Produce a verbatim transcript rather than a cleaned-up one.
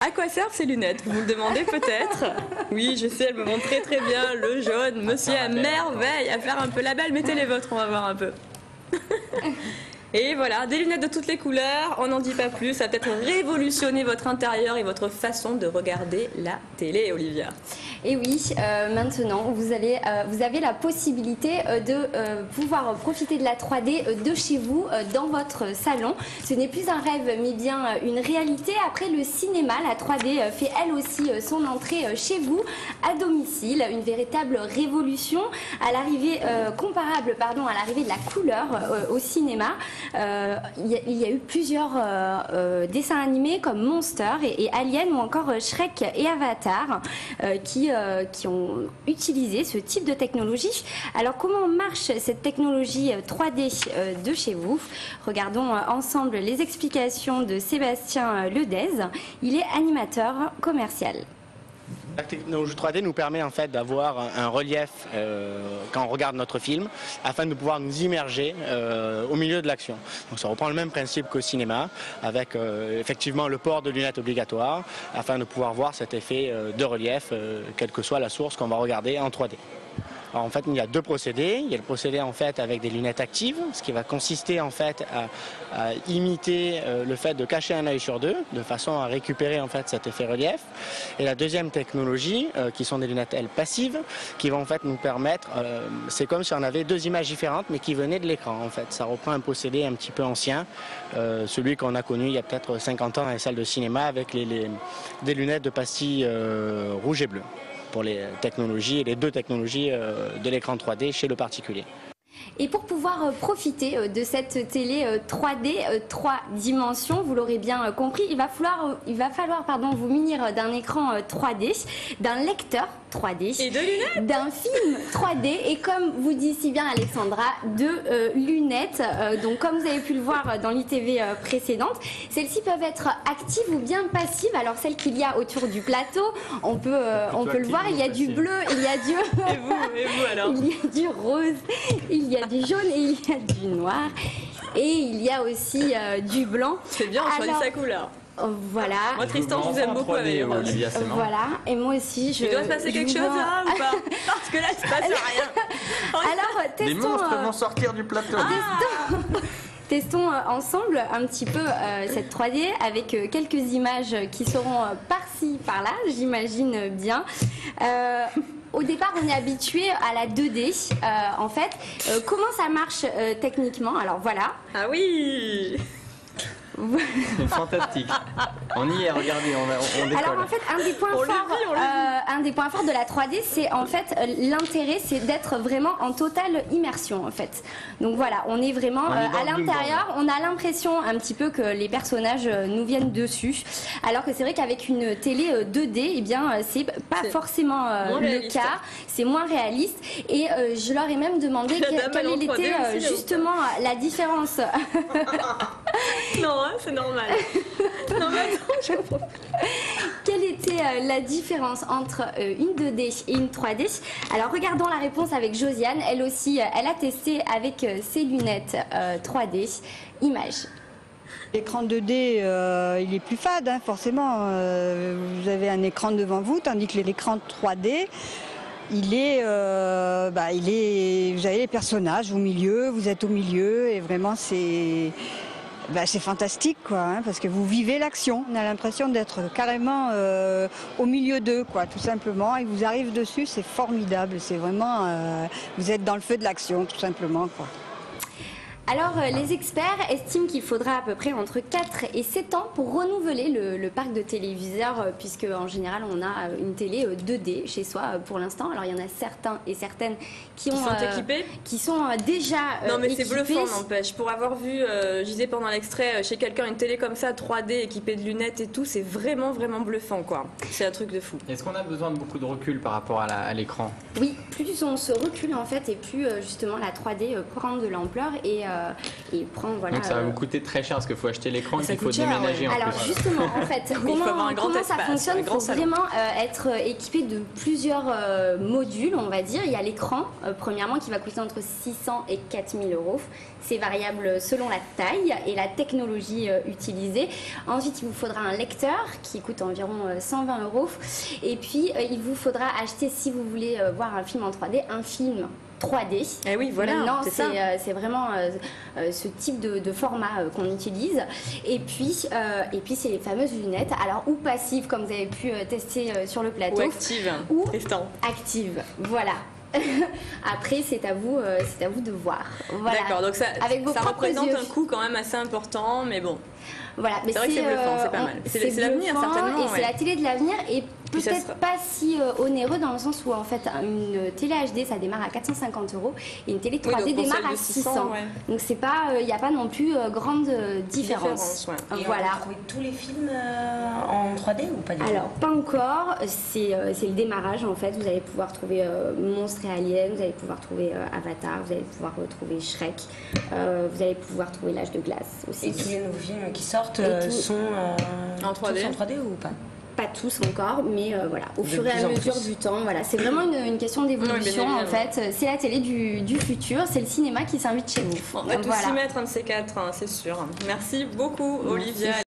À quoi servent ces lunettes? Vous me le demandez peut-être. Oui, je sais, elles me montrent très très bien le jaune. Monsieur à merveille à faire un peu la belle. Mettez les vôtres, on va voir un peu. Et voilà, des lunettes de toutes les couleurs, on n'en dit pas plus, ça va peut-être révolutionner votre intérieur et votre façon de regarder la télé, Olivia. Et oui, euh, maintenant, vous, allez, euh, vous avez la possibilité euh, de euh, pouvoir profiter de la trois D euh, de chez vous, euh, dans votre salon. Ce n'est plus un rêve, mais bien euh, une réalité. Après le cinéma, la trois D euh, fait elle aussi euh, son entrée euh, chez vous, à domicile. Une véritable révolution à l'arrivée, euh, comparable pardon, à l'arrivée de la couleur euh, au cinéma. Euh, il, y a, il y a eu plusieurs euh, euh, dessins animés comme Monster et, et Alien ou encore Shrek et Avatar euh, qui, euh, qui ont utilisé ce type de technologie. Alors comment marche cette technologie trois D euh, de chez vous? Regardons euh, ensemble les explications de Sébastien Ledez. Il est animateur commercial. La technologie trois D nous permet en fait d'avoir un, un relief euh, quand on regarde notre film, afin de pouvoir nous immerger euh, au milieu de l'action. Donc ça reprend le même principe qu'au cinéma, avec euh, effectivement le port de lunettes obligatoire, afin de pouvoir voir cet effet euh, de relief, euh, quelle que soit la source qu'on va regarder en trois D. Alors en fait, il y a deux procédés. Il y a le procédé en fait avec des lunettes actives, ce qui va consister en fait à, à imiter euh, le fait de cacher un œil sur deux, de façon à récupérer en fait cet effet relief. Et la deuxième technologie, euh, qui sont des lunettes elles passives, qui vont en fait nous permettre, euh, c'est comme si on avait deux images différentes, mais qui venaient de l'écran en fait. Ça reprend un procédé un petit peu ancien, euh, celui qu'on a connu il y a peut-être cinquante ans dans les salles de cinéma avec les, les, des lunettes de pastilles euh, rouge et bleu, pour les technologies, les deux technologies de l'écran trois D chez le particulier. Et pour pouvoir profiter de cette télé trois D, trois dimensions, vous l'aurez bien compris, il va falloir, il va falloir pardon, vous munir d'un écran trois D, d'un lecteur trois D, et de lunettes, d'un film trois D et comme vous dit si bien Alexandra, de euh, lunettes. Euh, donc comme vous avez pu le voir dans l'I T V euh, précédente, celles-ci peuvent être actives ou bien passives. Alors celles qu'il y a autour du plateau, on peut, euh, on peut le voir, il y a du bleu, il y a du... et vous, et vous alors? Il y a du rose, il y a du jaune et il y a du noir. Et il y a aussi euh, du blanc. C'est bien, on choisit sa couleur. Voilà. Moi Tristan, je vous aime beaucoup avec Olivia, c'est marrant. Voilà, et moi aussi je... Il doit se passer quelque chose là ou pas? Parce que là il se passe rien. Alors testons... Les monstres vont sortir du plateau. Ah. Testons... Testons ensemble un petit peu euh, cette trois D avec euh, quelques images qui seront euh, par-ci, par-là, j'imagine bien. Euh, Au départ, on est habitué à la deux D. Euh, en fait, euh, comment ça marche euh, techniquement? Alors voilà. Ah oui. C'est fantastique. On y est, regardez, on, on décolle. Alors en fait, un des points, forts, vit, euh, un des points forts de la trois D, c'est en fait l'intérêt, c'est d'être vraiment en totale immersion en fait. Donc voilà, on est vraiment on est euh, à l'intérieur, on a l'impression un petit peu que les personnages nous viennent dessus, alors que c'est vrai qu'avec une télé deux D, eh bien c'est pas forcément euh, le cas, c'est moins réaliste. Et euh, je leur ai même demandé que, quelle était euh, justement la différence. Non, hein, c'est normal. Non, mais attends, je comprends. Quelle était euh, la différence entre euh, une deux D et une trois D? Alors regardons la réponse avec Josiane. Elle aussi, euh, elle a testé avec euh, ses lunettes euh, trois D. Image. L'écran deux D, euh, il est plus fade, hein, forcément. Euh, vous avez un écran devant vous, tandis que l'écran trois D, il est, euh, bah, il est, vous avez les personnages au milieu, vous êtes au milieu, et vraiment c'est... Ben, c'est fantastique, quoi, hein, parce que vous vivez l'action. On a l'impression d'être carrément euh, au milieu d'eux, quoi, tout simplement. Ils vous arrivent dessus, c'est formidable. C'est vraiment, euh, vous êtes dans le feu de l'action, tout simplement, quoi. Alors, euh, les experts estiment qu'il faudra à peu près entre quatre et sept ans pour renouveler le, le parc de téléviseurs, euh, puisque en général, on a euh, une télé euh, deux D chez soi euh, pour l'instant. Alors, il y en a certains et certaines qui, qui ont, sont euh, équipés, qui sont euh, déjà euh, non, mais c'est bluffant, n'empêche. Pour avoir vu, euh, je disais pendant l'extrait, euh, chez quelqu'un une télé comme ça, trois D, équipée de lunettes et tout, c'est vraiment, vraiment bluffant, quoi. C'est un truc de fou. Est-ce qu'on a besoin de beaucoup de recul par rapport à l'écran? Oui, plus on se recule en fait, et plus euh, justement la trois D euh, prend de l'ampleur et euh, euh, et prend voilà. Donc ça va euh, vous coûter très cher parce qu'il faut acheter l'écran et Ça qu'il faut coûte cher, déménager en Alors plus. justement, en fait, Oui, il faut comment, avoir un grand comment ça espace, fonctionne? un Il grand faut salon. vraiment euh, être équipé de plusieurs euh, modules, on va dire. Il y a l'écran, euh, premièrement, qui va coûter entre six cents et quatre mille euros. C'est variable selon la taille et la technologie euh, utilisée. Ensuite, il vous faudra un lecteur qui coûte environ euh, cent vingt euros. Et puis, euh, il vous faudra acheter, si vous voulez euh, voir un film en trois D, un film trois D. Eh oui, voilà, Maintenant, c'est c'est ça. euh, c'est vraiment euh, euh, ce type de, de format euh, qu'on utilise. Et puis, euh, et puis c'est les fameuses lunettes. Alors, ou passives, comme vous avez pu euh, tester euh, sur le plateau, Ou active. ou Tristan. actives. Voilà. Après, c'est à vous, euh, c'est à vous de voir. Voilà. D'accord, donc ça, Avec vos ça propres représente yeux. un coût quand même assez important, mais bon. Voilà, mais C'est vrai que c'est bluffant, c'est pas on- mal. C'est- c'est l'avenir, bluffant, certainement, Et ouais. c'est la télé de l'avenir et Puis ça peut-être sera- pas si euh, onéreux dans le sens où en fait une télé H D ça démarre à quatre cent cinquante euros et une télé Oui, trois D donc pour démarre celle de à six cents. ouais. Donc c'est pas, il n'y a pas non plus euh, grande euh, différence. Différence, ouais. Et on Voilà. peut trouver tous les films euh, en trois D ou pas du tout? Alors, pas encore, c'est euh, c'est le démarrage en fait. Vous allez pouvoir trouver euh, Monstres et Aliens, vous allez pouvoir trouver euh, Avatar, vous allez pouvoir retrouver Shrek, euh, vous allez pouvoir trouver L'Âge de glace aussi. Et tous les nouveaux films qui sortent Et euh, tout- sont euh, En trois D. tous en trois D ou pas? Pas tous encore, mais euh, voilà, au De fur et plus à en mesure plus. du temps, voilà, c'est vraiment une, une question d'évolution Oui, bien en fait. C'est la télé du, du futur, c'est le cinéma qui s'invite chez vous. On va tous Voilà. s'y mettre, un de ces quatre, hein, c'est sûr. Merci beaucoup, Merci. Olivia.